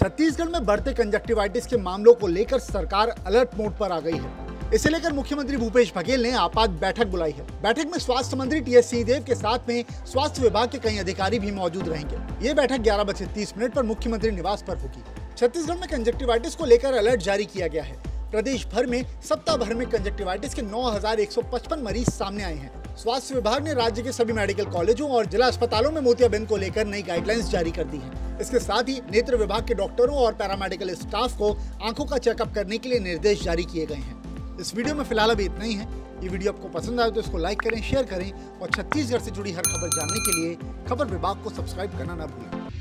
छत्तीसगढ़ में बढ़ते कंजक्टिवाइटिस के मामलों को लेकर सरकार अलर्ट मोड पर आ गई है। इसे लेकर मुख्यमंत्री भूपेश बघेल ने आपात बैठक बुलाई है। बैठक में स्वास्थ्य मंत्री टीएस सिंहदेव के साथ में स्वास्थ्य विभाग के कई अधिकारी भी मौजूद रहेंगे। ये बैठक 11:30 पर मुख्यमंत्री निवास पर होगी। छत्तीसगढ़ में कंजक्टिवाइटिस को लेकर अलर्ट जारी किया गया है। प्रदेश भर में सप्ताह भर में कंजक्टिवाइटिस के 9,155 मरीज सामने आए हैं। स्वास्थ्य विभाग ने राज्य के सभी मेडिकल कॉलेजों और जिला अस्पतालों में मोतियाबिंद को लेकर नई गाइडलाइंस जारी कर दी है। इसके साथ ही नेत्र विभाग के डॉक्टरों और पैरामेडिकल स्टाफ को आंखों का चेकअप करने के लिए निर्देश जारी किए गए हैं। इस वीडियो में फिलहाल अभी इतना ही है। ये वीडियो आपको पसंद आए तो इसको लाइक करें, शेयर करें और छत्तीसगढ़ से जुड़ी हर खबर जानने के लिए खबर विभाग को सब्सक्राइब करना ना भूलें।